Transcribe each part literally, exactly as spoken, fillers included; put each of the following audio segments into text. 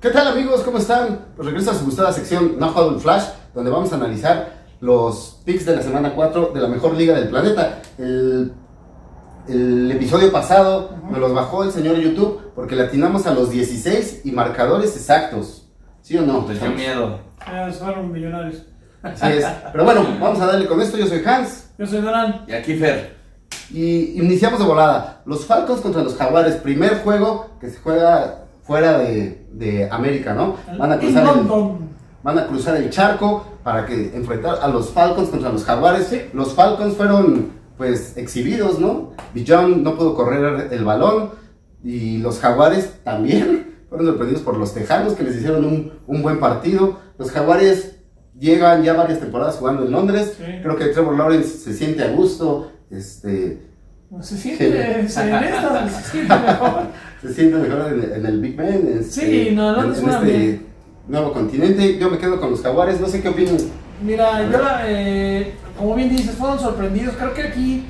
¿Qué tal, amigos? ¿Cómo están? Pues regresa a su gustada sección No Huddle Flash, donde vamos a analizar los picks de la semana cuatro de la mejor liga del planeta. El, el episodio pasado uh-huh. nos los bajó el señor YouTube porque le atinamos a los dieciséis y marcadores exactos. ¿Sí o no? Les dio miedo. Ah, fueron millonarios. Así es. Pero bueno, vamos a darle con esto. Yo soy Hans. Yo soy Doran. Y aquí Fer. Y iniciamos de volada. Los Falcons contra los Jaguares. Primer juego que se juega fuera de, de América, ¿no? Van a cruzar el, van a cruzar el charco para que enfrentar a los Falcons contra los Jaguares. Sí. Los Falcons fueron, pues, exhibidos, ¿no? Bijan no pudo correr el balón y los Jaguares también fueron sorprendidos por los Tejanos, que les hicieron un, un buen partido. Los Jaguares llegan ya varias temporadas jugando en Londres. Sí. Creo que Trevor Lawrence se siente a gusto. Este, se siente, se, neta, se siente mejor. Se siente mejor en, en el Big Ben. Este, sí, no, no, en, en este bien. nuevo continente. Yo me quedo con los Jaguares, no sé qué opinan. Mira, yo, eh, como bien dices, fueron sorprendidos. Creo que aquí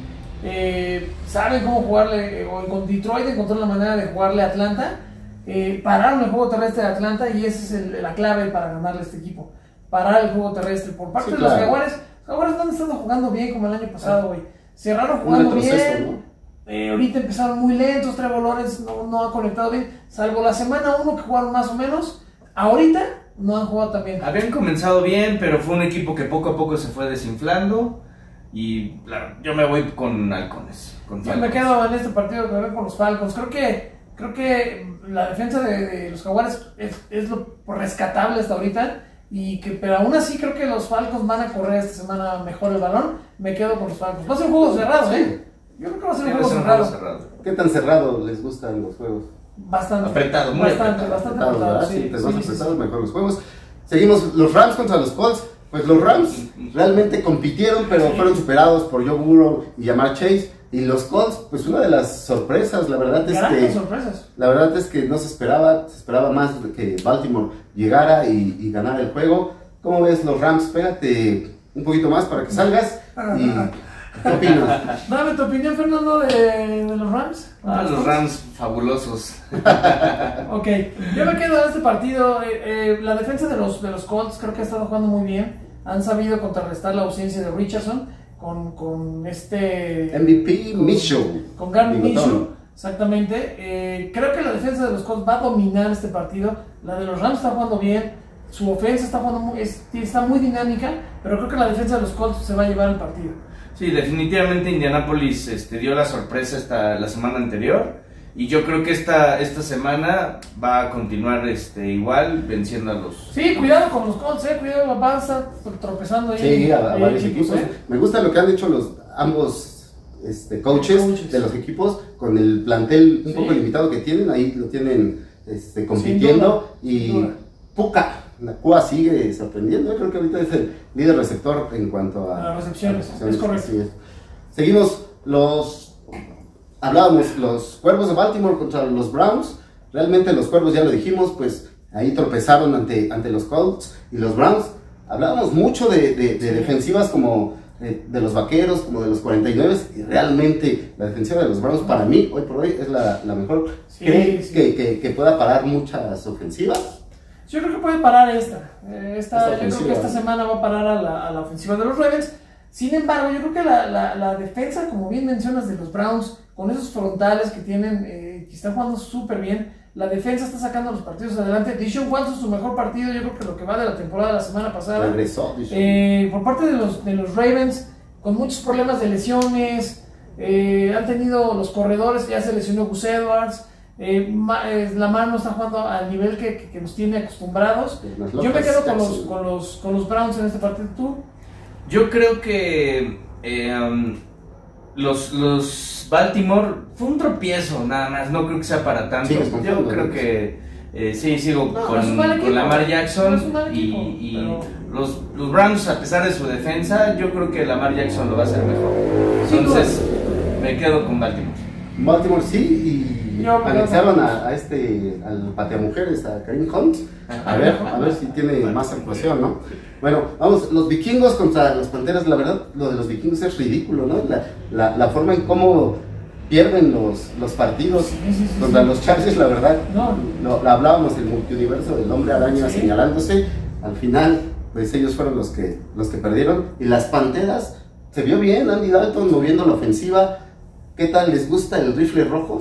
eh, saben cómo jugarle, o con Detroit encontró la manera de jugarle a Atlanta. Eh, pararon el juego terrestre de Atlanta y esa es el, la clave para ganarle a este equipo. Parar el juego terrestre. Por parte sí, de los claro. Jaguares, los Jaguares no han estado jugando bien como el año pasado, güey. Cerraron jugando proceso, bien. ¿No? Eh, ahorita empezaron muy lentos, Trevor Lawrence no, no ha conectado bien, salvo la semana uno que jugaron más o menos. Ahorita no han jugado tan bien. Habían comenzado bien, pero fue un equipo que poco a poco se fue desinflando. Y claro, yo me voy con halcones. Con yo me quedo en este partido que veo con los Falcons. Creo que creo que la defensa de, de los Jaguares es, es lo rescatable hasta ahorita. Y que, pero aún así creo que los Falcons van a correr esta semana mejor el balón. Me quedo con los Falcons. Va a ser un juego cerrado, ¿eh? Yo creo que va a ser un juego cerrado. cerrado. ¿Qué tan cerrado les gustan los juegos? Bastante. Apretado, muy bastante, apretado. Bastante apretado, apretado, sí, sí, te sí, vas sí, apretados, sí. mejor los juegos. Seguimos los Rams contra los Colts. Pues los Rams realmente compitieron, pero sí. fueron superados por Joe Burrow y Ja'Marr Chase. Y los Colts, pues una de las sorpresas, la verdad es Grandes que sorpresas. La verdad es que no se esperaba, se esperaba más que Baltimore llegara y, y ganara el juego. ¿Cómo ves los Rams? Pégate un poquito más para que salgas. Y, ¿qué opinas? Dame tu opinión, Fernando, de, de los Rams. Ah, los Rams fabulosos. Ok, yo me quedo en este partido. Eh, eh, la defensa de los, de los Colts creo que ha estado jugando muy bien. Han sabido contrarrestar la ausencia de Richardson con, con este... M V P Minshew. Con Gardner Minshew, exactamente. Eh, creo que la defensa de los Colts va a dominar este partido. La de los Rams está jugando bien. Su ofensa está, jugando muy, es, está muy dinámica, pero creo que la defensa de los Colts se va a llevar el partido. Sí, definitivamente Indianapolis este, dio la sorpresa esta, la semana anterior, y yo creo que esta, esta semana va a continuar este, igual, venciendo a los... Sí, cuidado con los Colts, eh, cuidado, va a estar tropezando ahí. Sí, a, a varios equipos. equipos ¿eh? Me gusta lo que han hecho los ambos este, coaches, coaches de los equipos, con el plantel un sí. poco limitado que tienen, ahí lo tienen este, compitiendo, y Puka. Nakua sigue sorprendiendo. Yo creo que ahorita es el líder receptor en cuanto a, a recepciones. A recepciones. Es correcto. Es. Seguimos los. Hablábamos los Cuervos de Baltimore contra los Browns. Realmente los Cuervos, ya lo dijimos, pues ahí tropezaron ante, ante los Colts y los Browns. Hablábamos mucho de, de, de defensivas como de, de los Vaqueros, como de los cuarenta y nueve, y realmente la defensiva de los Browns para mí, hoy por hoy, es la, la mejor. Sí, ¿Crees sí. Que, que, que pueda parar muchas ofensivas? Yo creo que puede parar esta. Eh, esta, esta yo creo que esta semana va a parar a la, a la ofensiva de los Ravens. Sin embargo, yo creo que la, la, la defensa, como bien mencionas, de los Browns, con esos frontales que tienen, eh, que están jugando súper bien, la defensa está sacando los partidos adelante. Deshaun Watson, su mejor partido, yo creo que lo que va de la temporada de la semana pasada. Regresó, eh, por parte de los, de los Ravens, con muchos problemas de lesiones, eh, han tenido los corredores, ya se lesionó Gus Edwards. Eh, ma, eh, Lamar no está jugando al nivel que, que, que nos tiene acostumbrados. Yo me quedo con los, con, los, con los Browns en este partido. ¿Tú? Yo creo que eh, um, los, los Baltimore fue un tropiezo nada más. No creo que sea para tanto. Sí, Yo creo que eh, sí, sigo no, con, no con Lamar Jackson. no equipo, y, y pero... los, los Browns, a pesar de su defensa, yo creo que Lamar Jackson lo va a hacer mejor. Entonces me quedo con Baltimore. Baltimore sí, y Yo, anexaron a, a este, al pateamujeres, a Kareem Hunt, a ver, a ver si tiene más actuación, ¿no? Bueno, vamos, los vikingos contra las Panteras, la verdad, lo de los vikingos es ridículo, ¿no? La, la, la forma en cómo pierden los, los partidos sí, sí, sí, contra sí. los Chargers, la verdad. No. Lo, lo hablábamos del multiuniverso del hombre araña Sí. señalándose. Al final, pues ellos fueron los que, los que perdieron. Y las Panteras, se vio bien, Andy Dalton moviendo la ofensiva. ¿Qué tal? ¿Les gusta el rifle rojo?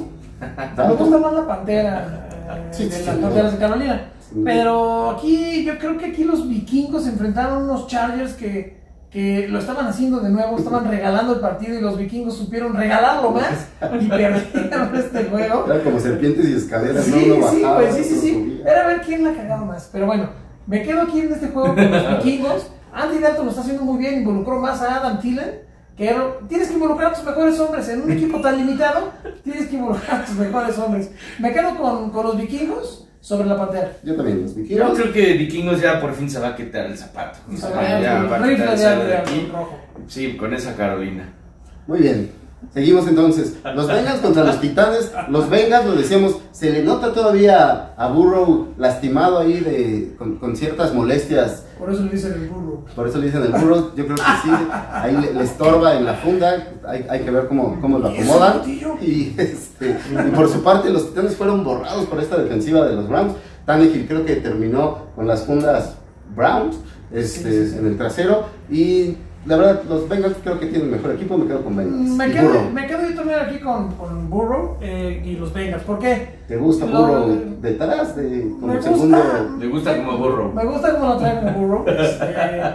Me gusta más la Pantera eh, Sí, de sí, las sí, Panteras no. de Carolina. Sí. Pero aquí, yo creo que aquí los vikingos se enfrentaron a unos Chargers que, que lo estaban haciendo de nuevo, estaban regalando el partido y los vikingos supieron regalarlo más y perdieron este juego. Era como serpientes y escaleras, ¿no? Sí, Uno sí, bajaba, pues sí, sí, otro sí. subía. Era ver quién la cagaba más. Pero bueno, me quedo aquí en este juego con los vikingos. Andy Dalton lo está haciendo muy bien, involucró más a Adam Thielen. Que era, tienes que involucrar a tus mejores hombres en un equipo tan limitado, tienes que involucrar a tus mejores hombres. Me quedo con, con los vikingos sobre la Pantera. Yo también, los Yo vikingos. creo que Vikingos ya por fin se va a quitar el zapato. O sea, Ah, ya sí, va a rifle quitarse de de Adrián aquí. rojo. Sí, con esa Carolina. Muy bien. Seguimos entonces. Los Bengals contra los Titanes. Los Bengals, lo decíamos, se le nota todavía a Burrow lastimado ahí de, con, con ciertas molestias. Por eso le dicen el burro. Por eso le dicen el Burrow. Yo creo que sí. Ahí le, le estorba en la funda. Hay, hay que ver cómo, cómo lo acomodan. Y, este, y por su parte, los Titanes fueron borrados por esta defensiva de los Browns. Tannehill creo que terminó con las fundas Browns este, sí, sí, sí. en el trasero. Y la verdad, los Bengals creo que tienen mejor equipo, me quedo con Bengals. Me quedo, me quedo yo también aquí con, con Burrow eh, y los Bengals. ¿Por qué? ¿Te gusta Lo, Burrow detrás? De, como me el segundo... gusta, Le gusta como Burrow. Me gusta como lo trae como Burrow. Este,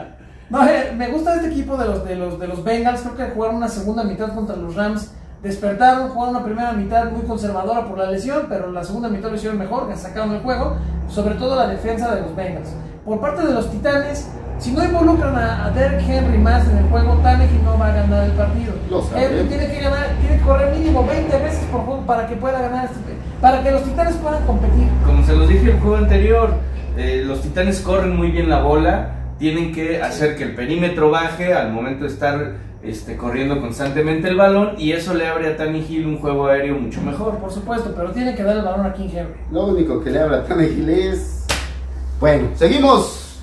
no, eh, me gusta este equipo de los, de, los, de los Bengals. Creo que jugaron una segunda mitad contra los Rams. Despertaron, jugaron una primera mitad muy conservadora por la lesión, pero la segunda mitad lo hicieron mejor, sacaron el juego. Sobre todo la defensa de los Bengals. Por parte de los Titanes, si no involucran a, a Derrick Henry más en el juego, Tannehill no va a ganar el partido. Henry tiene que ganar, tiene que correr mínimo veinte veces por juego para que pueda ganar este, para que los Titanes puedan competir. Como se los dije en el juego anterior, eh, los Titanes corren muy bien la bola, tienen que hacer que el perímetro baje al momento de estar este, corriendo constantemente el balón, y eso le abre a Tannehill un juego aéreo mucho mejor. Por supuesto, pero tiene que dar el balón a King Henry. Lo único que le abre a Tannehill es... Bueno, seguimos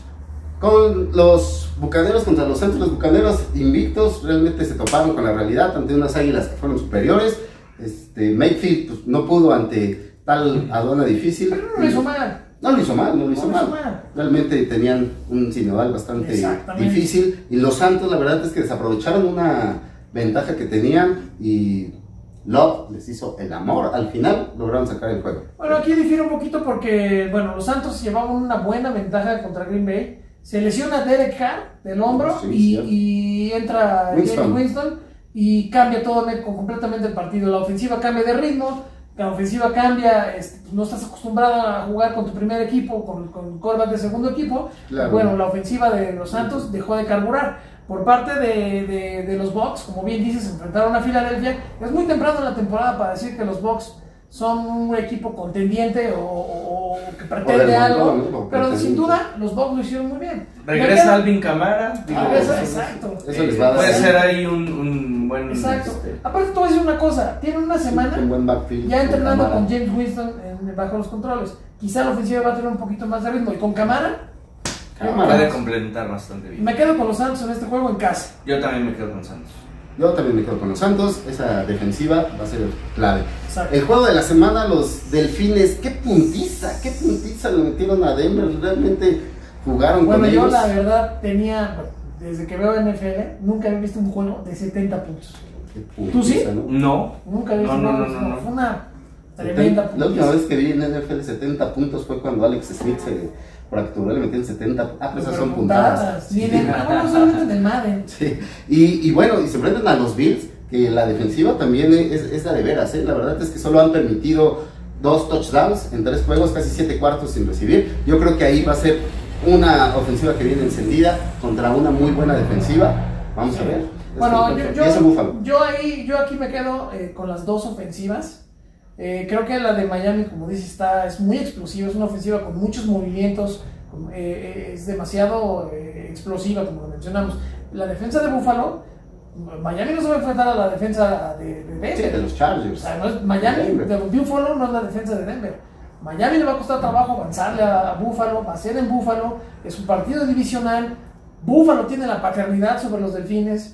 con los Bucaneros contra los Santos. Los Bucaneros invictos realmente se toparon con la realidad ante unas Águilas que fueron superiores. Este, Mayfield pues, no pudo ante tal aduana difícil. Pero no lo hizo mal. No lo hizo mal, no lo hizo, no mal. hizo mal. Realmente tenían un sinodal bastante difícil. Y los Santos, la verdad es que desaprovecharon una ventaja que tenían y Love les hizo el amor. Al final lograron sacar el juego. Bueno, aquí difiere un poquito porque, bueno, los Santos llevaban una buena ventaja contra Green Bay. Se lesiona Derek Carr del hombro sí, y, sí. y entra Winston. Winston y cambia todo completamente el partido. La ofensiva cambia de ritmo, la ofensiva cambia, este, no estás acostumbrado a jugar con tu primer equipo, con, con quarterback de segundo equipo. Claro. Bueno, la ofensiva de los Santos dejó de carburar. Por parte de, de, de los Bucks, como bien dices, se enfrentaron a Filadelfia. Es muy temprano en la temporada para decir que los Bucks son un equipo contendiente o, o, o que pretende algo, montón, ¿no? Pero sin duda los Bucks lo hicieron muy bien. Regresa Alvin Kamara. Ah, regresa, exacto. Eso les va a dar puede ahí. ser ahí un, un buen... Exacto. Este... Aparte te voy a decir una cosa, tienen una semana un buen backfield, ya entrenando con con James Winston en, bajo los controles. Quizá la ofensiva va a tener un poquito más de ritmo y con Kamara puede complementar bastante bien. me quedo con los Santos en este juego en casa. Yo también me quedo con Santos. Yo también me quedo con los Santos. Esa defensiva va a ser clave. Exacto. El juego de la semana, los Delfines. Qué puntiza, qué puntiza le metieron a Denver. Realmente jugaron bueno, con ellos. Bueno, yo la verdad tenía, desde que veo N F L, nunca había visto un juego de setenta puntos. Qué puntiza, ¿Tú sí? ¿no? No. Nunca había visto no, un no, juego. no, no, no. Fue una tremenda puntiza. La última vez que vi en N F L setenta puntos fue cuando Alex Smith se fracturó, le metió el setenta. Ah, pues esas son puntadas. Sí, en el, bueno, solamente en el Madden. Sí. Y, y bueno, y se enfrentan a los Bills, que la defensiva también es, es la de veras, ¿eh? La verdad es que solo han permitido dos touchdowns en tres juegos, casi siete cuartos sin recibir. Yo creo que ahí va a ser una ofensiva que viene encendida contra una muy buena defensiva. Vamos a ver. Bueno, yo, yo, es Buffalo. yo, ahí, yo aquí me quedo eh, con las dos ofensivas. Eh, creo que la de Miami, como dices, está, es muy explosiva, es una ofensiva con muchos movimientos, eh, es demasiado eh, explosiva, como lo mencionamos. La defensa de Buffalo, Miami no se va a enfrentar a la defensa de, de Denver. Sí, de los Chargers. O sea, no es Miami, de Buffalo no es la defensa de Denver. Miami le va a costar trabajo avanzarle a, a Buffalo, va a ser en Buffalo, es un partido divisional. Buffalo tiene la paternidad sobre los Delfines.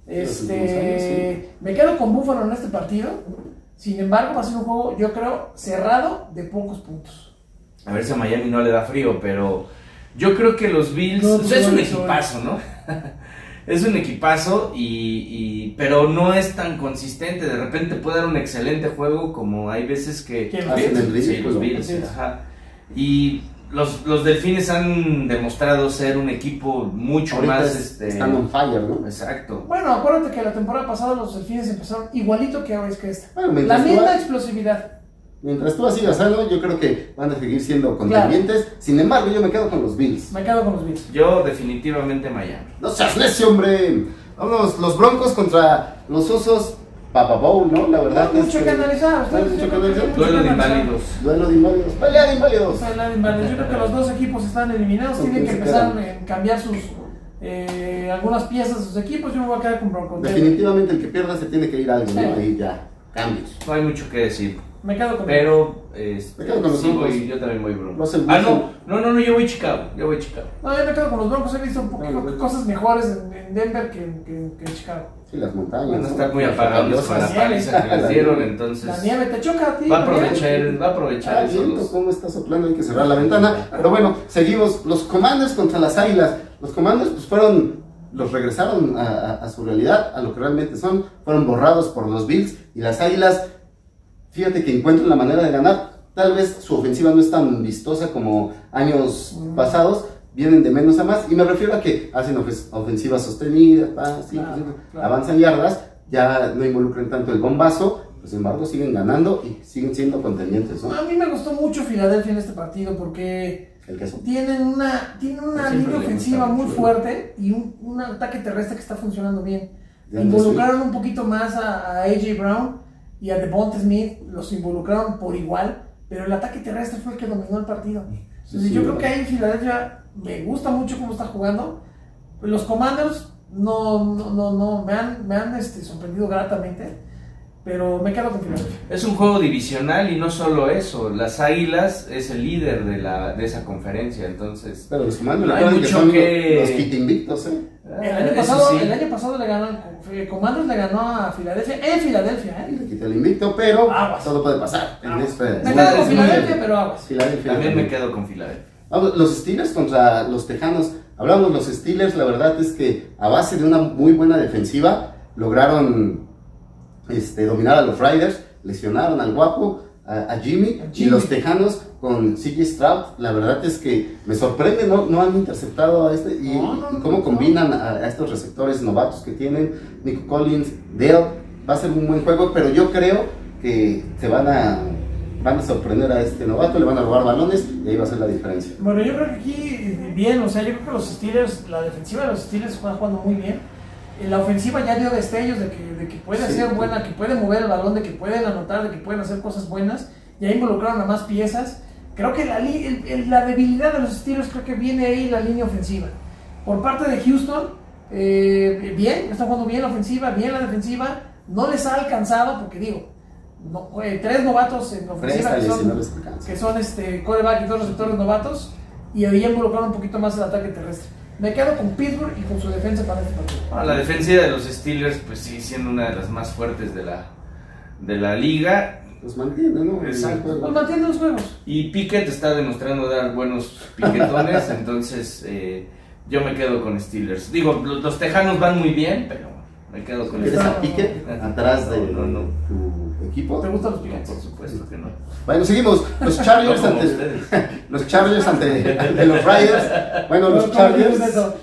Este, años, sí. Me quedo con Buffalo en este partido. Sin embargo, va a ser un juego, yo creo, cerrado de pocos puntos. A ver si a Miami no le da frío, pero yo creo que los Bills, no, pues es un equipazo, ¿no? Es un equipazo, y, y, pero no es tan consistente. De repente puede dar un excelente juego, como hay veces que... ¿Quién? Hacen el sí, los Bills, sí. Ajá. Y los, los Delfines han demostrado ser un equipo mucho ahorita más... Es, este, están on fire, ¿no? Exacto. Bueno, acuérdate que la temporada pasada los Delfines empezaron igualito que ahora es que esta. Bueno, la misma tú, explosividad. Mientras tú sigas sano, yo creo que van a seguir siendo contendientes. Claro. Sin embargo, yo me quedo con los Bills. Me quedo con los Bills. Yo definitivamente Miami. No seas necio, hombre. Vamos, los Broncos contra los Osos. Papa Bowl, ¿no? La verdad no, es mucho que... que analizar. No hay mucho que analizar. Duelo de inválidos. Duelo de inválidos. Pelea de inválidos. Pelea de inválidos. Yo creo que los dos equipos están eliminados. Tienen que empezar a cambiar sus... Eh, algunas piezas de sus equipos. Yo me voy a quedar con Broncos. Definitivamente el que pierda se tiene que ir a alguien, sí. ¿no? Ahí ya, cambios. No hay mucho que decir. Me quedo con Pero, este, me quedo con los sí, Broncos. Voy, yo también voy Broncos. No ah, no, no, no, no, yo voy Chicago. Yo voy Chicago. No, yo me quedo con los Broncos. He visto un poco no, cosas mejores en, en Denver que, que, que en Chicago. Sí, las montañas. Van a estar muy apagados con la paliza que les dieron, entonces. La nieve te choca a ti. Va a aprovechar, va a aprovechar. Ah, viento, cómo está soplando, hay que cerrar la ventana. Pero bueno, seguimos. Los Commanders contra las Águilas. Los Commanders, pues fueron. Los regresaron a, a, a su realidad, a lo que realmente son. Fueron borrados por los Bills. Y las Águilas, fíjate que encuentran la manera de ganar. Tal vez su ofensiva no es tan vistosa como años mm. pasados. Vienen de menos a más, y me refiero a que hacen ofensivas sostenidas, ah, sí, claro, pues, claro. avanzan yardas, ya no involucran tanto el bombazo, pues, sin embargo siguen ganando y siguen siendo contendientes, ¿no? A mí me gustó mucho Filadelfia en este partido porque ¿El queso? tienen una, tienen una línea ofensiva muy fuerte y un, un ataque terrestre que está funcionando bien. Involucraron un poquito más a, a A J Brown y a Devonta Smith, los involucraron por igual, pero el ataque terrestre fue el que dominó el partido. Entonces, sí, yo sí, creo que ahí en Filadelfia me gusta mucho cómo está jugando. Los Commanders no, no, no, no me han, me han este, sorprendido gratamente, pero me quedo con Filadelfia. Es un juego divisional y no solo eso. Las Águilas es el líder de, la, de esa conferencia, entonces. Pero los Commanders no hay mucho que son que... los kit invictos, ¿eh? El año, pasado, sí. el año pasado le ganó, Commanders le ganó a Filadelfia, en Filadelfia, ¿eh? Y le quité el invicto, pero aguas. todo puede pasar. En este, me quedo con Filadelfia, pero aguas. Filadelfia, También me quedo con Filadelfia. Vamos, los Steelers contra los Tejanos. Hablamos los Steelers, la verdad es que a base de una muy buena defensiva lograron este, dominar a los Riders, lesionaron al guapo, a, a, Jimmy, a Jimmy, y los Tejanos con C J Stroud, la verdad es que me sorprende, no, no han interceptado a este, y, no, no, y cómo no, combinan a, a estos receptores novatos que tienen, Nico Collins, Dale, va a ser un buen juego, pero yo creo que se van a, van a sorprender a este novato, le van a robar balones, y ahí va a ser la diferencia. Bueno, yo creo que aquí, bien, o sea, yo creo que los Steelers, la defensiva de los Steelers está jugando muy bien, la ofensiva ya dio destellos de que, de que puede sí, ser buena, que puede mover el balón, de que pueden anotar, de que pueden hacer cosas buenas, ya involucraron a más piezas. Creo que la, el, el, la debilidad de los Steelers creo que viene ahí la línea ofensiva. Por parte de Houston, eh, bien, está jugando bien la ofensiva, bien la defensiva, no les ha alcanzado, porque digo, no, eh, tres novatos en la ofensiva que son, no que son este, quarterback y dos receptores novatos, y ahí involucraron un poquito más el ataque terrestre. Me quedo con Pittsburgh y con su defensa para este partido. Ah, la defensiva de los Steelers, pues sí, siendo una de las más fuertes de la, de la liga. Los mantiene, ¿no? Exacto. Los mantiene los juegos. Y Pickett está demostrando dar buenos piquetones, entonces eh, yo me quedo con Steelers. Digo, los, los Tejanos van muy bien, pero me quedo con ¿Quieres a Pickett atrás de no, no, no. tu equipo? ¿Te gustan los Pickett? No, por supuesto que no. Bueno, seguimos. Los Chargers no ante los Chargers ante de los Riders. Bueno, los Chargers,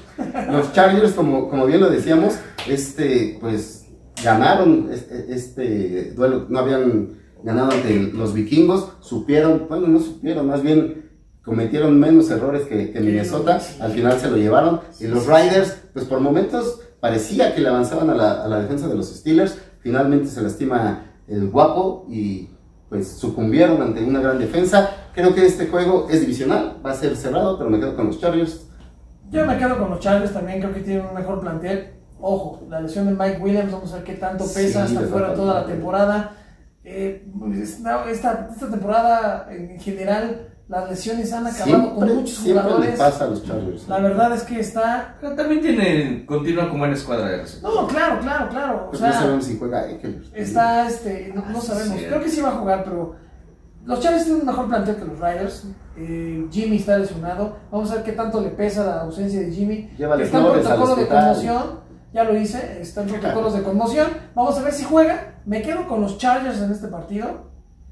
los Chargers, como, como bien lo decíamos, este, pues ganaron este, este duelo. No habían ganado ante los vikingos, supieron, bueno, no supieron, más bien cometieron menos errores que, que Minnesota, al final se lo llevaron, y los Riders, pues por momentos parecía que le avanzaban a la, a la defensa de los Steelers, finalmente se lastima el guapo y pues sucumbieron ante una gran defensa. Creo que este juego es divisional, va a ser cerrado, pero me quedo con los Chargers. Yo me quedo con los Chargers también, creo que tienen un mejor plantel. Ojo, la lesión de Mike Williams, vamos a ver qué tanto pesa, sí, hasta fuera toda la temporada. Eh, esta, esta temporada en general las lesiones han acabado Siempre, con muchos siempre jugadores. le pasa a los Chargers. La verdad es que está... Pero también tiene, continúa como buena escuadra de receptores. No, claro, claro, claro. O Pues sea, no sabemos si juega Eckler. está, este, no, no sabemos. Sí. Creo que sí va a jugar, pero los Chargers tienen un mejor plantel que los Riders. Eh, Jimmy está lesionado. Vamos a ver qué tanto le pesa la ausencia de Jimmy. Llévale Está en flores al protocolo de hospital. conmoción. Ya lo hice, está en protocolos de conmoción. Vamos a ver si juega. Me quedo con los Chargers en este partido.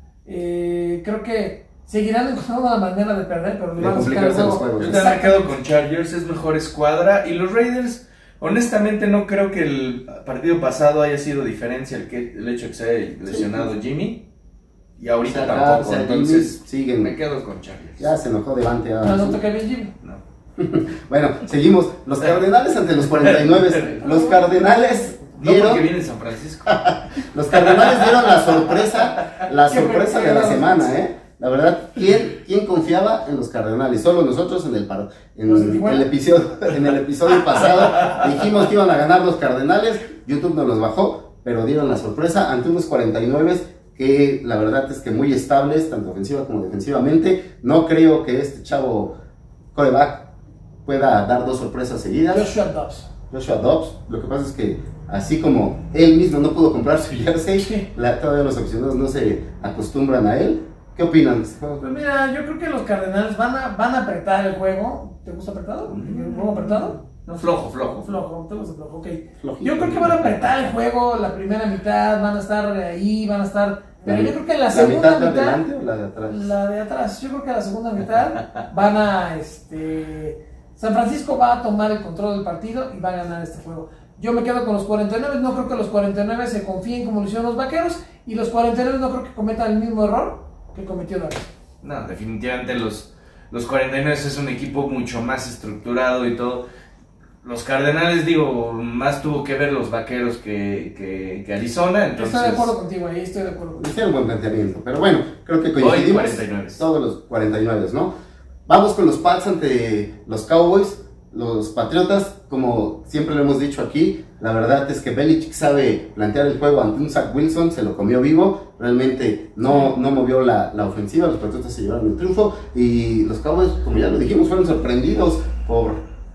Eh, creo que seguirán encontrando la manera de perder, pero le De van a sacar el complicarse los juego. juegos. Yo también me quedo con Chargers, es mejor escuadra. Y los Raiders, honestamente, no creo que el partido pasado haya sido diferencia el, que, el hecho de que se haya lesionado Jimmy. Y ahorita Cerrar, tampoco, o sea, entonces Jimmy, siguen. me quedo con Chargers. Ya se enojó Devante No, Adams. no toca bien Jimmy. No. Bueno, seguimos. Los Cardenales ante los cuarenta y nueve. Los Cardenales No dieron, porque viene en San Francisco. los Cardenales dieron la sorpresa, la Qué sorpresa de la pegados. semana, ¿eh? La verdad, ¿quién, quién confiaba en los Cardenales? Solo nosotros en el par- en ¿Los de Tijuana? el episodio, en el episodio pasado dijimos que iban a ganar los Cardenales. YouTube nos los bajó, pero dieron la sorpresa ante unos cuarenta y nueve que la verdad es que muy estables, tanto ofensiva como defensivamente. No creo que este chavo coreback pueda dar dos sorpresas seguidas. Joshua Dobbs. Joshua Dobbs, lo que pasa es que así como él mismo no pudo comprar su jersey, Sí. la, todavía los aficionados no se acostumbran a él. ¿Qué opinan de este juego? Pues mira, yo creo que los Cardenales van a, van a apretar el juego. ¿Te gusta apretado? ¿El juego apretado? No, flojo, flojo. Flojo, te gusta flojo, ok. Flojito. Yo creo que van a apretar el juego la primera mitad, van a estar ahí, van a estar... Pero yo creo que la segunda mitad de mitad... adelante o la de atrás? La de atrás, yo creo que la segunda mitad van a, este, San Francisco va a tomar el control del partido y va a ganar este juego. Yo me quedo con los cuarenta y nueve, no creo que los cuarenta y nueve se confíen como lo hicieron los Vaqueros y los cuarenta y nueve no creo que cometan el mismo error que cometió David. No, definitivamente los, los cuarenta y nueve es un equipo mucho más estructurado y todo. Los Cardenales, digo, más tuvo que ver los Vaqueros que, que, que Arizona, entonces... Estoy de acuerdo contigo ahí, estoy de acuerdo contigo. Hicieron buen planteamiento, pero bueno, creo que Hoy coincidimos cuarenta y nueve. todos los cuarenta y nueve, ¿no? Vamos con los Pats ante los Cowboys. Los Patriotas, como siempre lo hemos dicho aquí, la verdad es que Belichick sabe plantear el juego ante un Zach Wilson, se lo comió vivo, realmente no, no movió la, la ofensiva, los Patriotas se llevaron el triunfo y los Cowboys, como ya lo dijimos, fueron sorprendidos por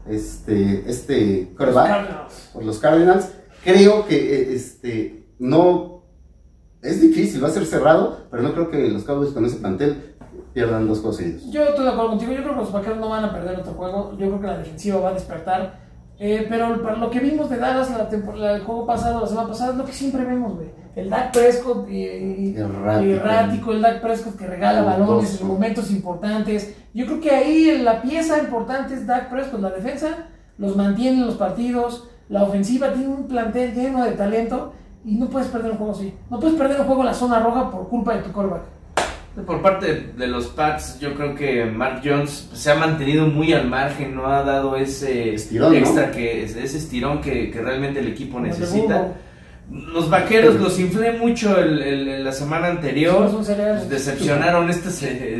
este, este Los quarterback, Cardinals. por los Cardinals. Creo que eh, este, no, es difícil, va a ser cerrado, pero no creo que los Cowboys con ese plantel pierdan dos juegos seguidos. Yo estoy de acuerdo contigo, yo creo que los Vaqueros no van a perder otro juego, yo creo que la defensiva va a despertar, eh, pero para lo que vimos de Dallas la temporada, el juego pasado, la semana pasada, es lo que siempre vemos, güey. El Dak Prescott y, y, Errático. y errático, el Dak Prescott que regala balones Dudoso. en momentos importantes. Yo creo que ahí la pieza importante es Dak Prescott, la defensa los mantiene en los partidos, la ofensiva tiene un plantel lleno de talento y no puedes perder un juego así. No puedes perder un juego en la zona roja por culpa de tu quarterback. Por parte de los Pats, yo creo que Mark Jones se ha mantenido muy al margen, no ha dado ese Estirón, extra, ¿no? que ese estirón que, que realmente el equipo Como el de necesita. Burrow. Los Vaqueros los inflé mucho el, el- el- la semana anterior, Somos un cereal. pues, decepcionaron este se-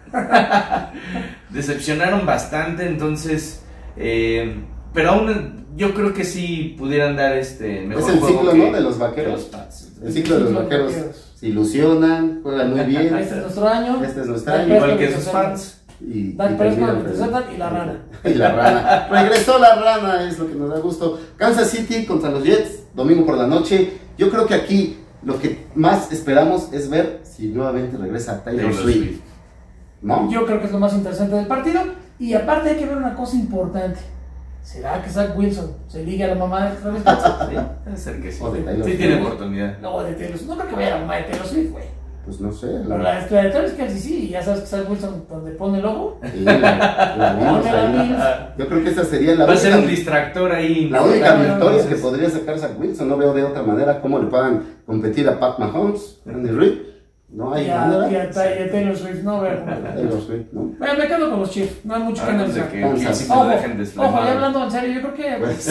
decepcionaron bastante, entonces, eh, pero aún yo creo que sí pudieran dar este mejor Es el juego ciclo, que- ¿no? De los que Vaqueros. los Pats. El ciclo de los vaqueros se ilusionan, juegan muy bien. Este es nuestro año. Este es nuestro Dak año. Igual Prescott que en sus tercera. fans. Y, Dak y Prescott terminan en tercera y la rana. Y la rana. Regresó la rana, es lo que nos da gusto. Kansas City contra los Jets, domingo por la noche. Yo creo que aquí lo que más esperamos es ver si nuevamente regresa Taylor, Taylor Swift. Swift. ¿No? Yo creo que es lo más interesante del partido. Y aparte hay que ver una cosa importante. ¿Será que Zach Wilson se liga a la mamá de Travis Kelce? Sí, puede ser que sí. O de Taylor Sí Swift. tiene oportunidad. No, de Taylor Swift. No creo que vaya a la mamá de Taylor Swift, güey. Pues no sé. Pero La, la la de Travis Kelce sí, ya sabes que Zach Wilson donde pone el logo. sí, la, la vimos Pone la ahí. Mills. Yo creo que esa sería la Va a ser un única, distractor ahí. la única Claro, victoria entonces, que podría sacar Zach Wilson. No veo de otra manera cómo le puedan competir a Pat Mahomes, Andy Reid. No hay Y a, manera. y a Ta- y a Taylor Swift, no, ver. Taylor Swift, ¿no? Bueno, me quedo con los Chiefs, no hay mucho que a menos de analizar. que Kansas. Kelsey te Ojo, lo dejen ojo, desflemado. ya hablando en serio, yo creo que Pues,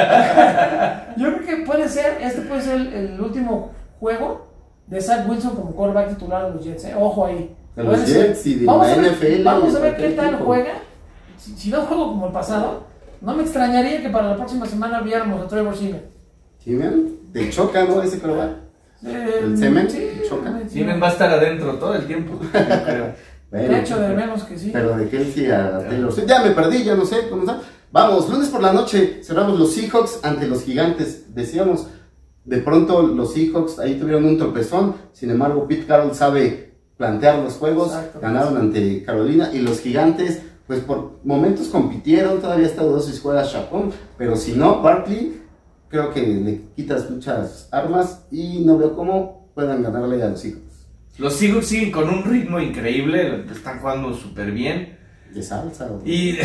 eh, yo creo que puede ser, este puede ser el, el último juego de Zach Wilson como quarterback titular de los Jets, ¿eh? Ojo ahí. De los Puede ser. Jets y de vamos la a ver, N F L Vamos y a de ver qué cualquier tal equipo. juega. Si, si no juego como el pasado, no me extrañaría que para la próxima semana viéramos a Trevor Simeon. ¿sí, ven? Te choca, ¿no? Ese coreback. Eh, ¿El semen? Sí, Choca. sí. Siemens va a estar adentro todo el tiempo. yo creo. Bueno, de hecho, de menos que sí. Pero de Kelsey a Taylor Swift. Ya me perdí, ya no sé cómo está. Vamos, lunes por la noche cerramos los Seahawks ante los Gigantes. Decíamos, de pronto los Seahawks ahí tuvieron un tropezón. Sin embargo, Pete Carroll sabe plantear los juegos. Exacto. Ganaron ante Carolina. Y los Gigantes, pues por momentos compitieron. Todavía está dudoso si juega Chacón. Pero si no, Barkley, creo que le quitas muchas armas. Y no veo cómo puedan ganarle a los Seahawks. Los Seahawks siguen con un ritmo increíble, están jugando súper bien. De salsa. ¿O? Y,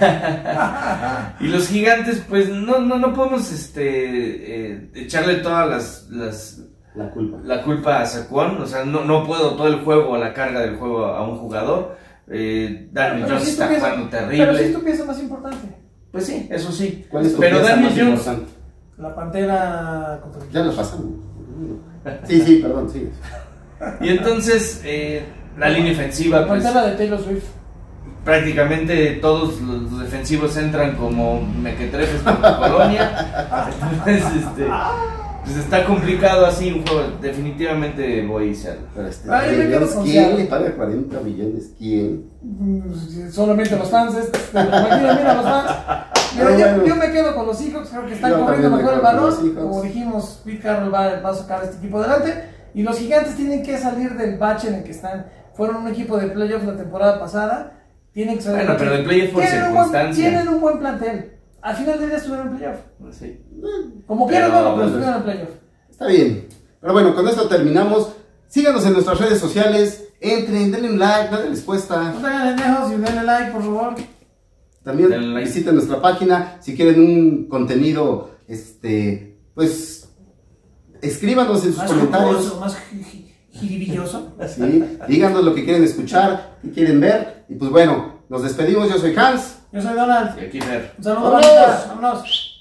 y los Gigantes, pues no, no, no podemos este, eh, echarle todas las, las la culpa la culpa a Saquon. O sea, no, no puedo todo el juego o la carga del juego a un jugador. Eh, Daniel Jones si está pieza, jugando terrible. Pero si tu pieza más importante. Pues sí, eso sí. ¿Cuál es tu pero pieza Daniel más Jones. importante? La Pantera contra el... Ya lo pasamos. Sí, sí, perdón, sí. Y entonces, eh, la línea ofensiva. La Pantera pues, de Taylor Swift. Prácticamente todos los defensivos entran como mequetrefes por la colonia. Entonces, este, pues está complicado así un juego. Definitivamente voy a irse. Pero este, Ay, me quedo con ¿quién Seattle. le paga cuarenta millones? ¿Quién? Solamente los fans. Este, mira, mira los fans. Mira, yo, bueno. yo me quedo con los Seahawks. Creo que están Yo corriendo también me mejor el quedo con los balón. Seahawks. Como dijimos, Pete Carroll va, va a sacar a este equipo adelante. Y los Gigantes tienen que salir del bache en el que están. Fueron un equipo de playoffs la temporada pasada. Tienen que salir. Bueno, pero de playoff por tienen circunstancia. Un buen, tienen un buen plantel. Al final del día estuvieron en playoff. Sí. Como quieran, no, pero estuvieron en playoff. Está bien. Pero bueno, con esto terminamos. Síganos en nuestras redes sociales. Entren, denle un like, nadie les cuesta. No tengan lejos y denle like, por favor. También Denle like. visiten nuestra página. Si quieren un contenido, este, pues, escríbanos en sus Más comentarios. jugoso, más jiribilloso. Sí, díganos lo que quieren escuchar, qué quieren ver. Y pues bueno, nos despedimos. Yo soy Hans. Yo soy Donald. Y aquí ver. Un saludo, ¡Vámonos! bonitas. Vámonos.